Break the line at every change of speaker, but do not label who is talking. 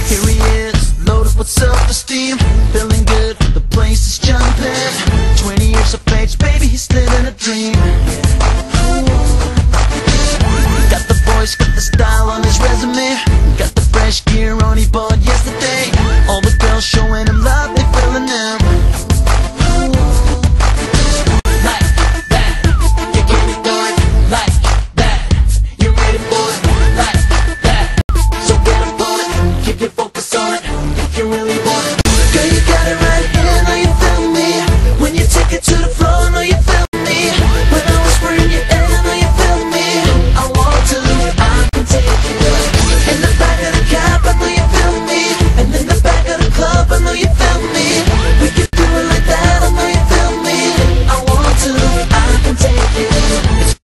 Here he is, loaded with self-esteem, feeling good, the place is jumping. 20 years of age, baby, he's living a dream. Got the voice, got the style on his resume, got the fresh gear on, he bought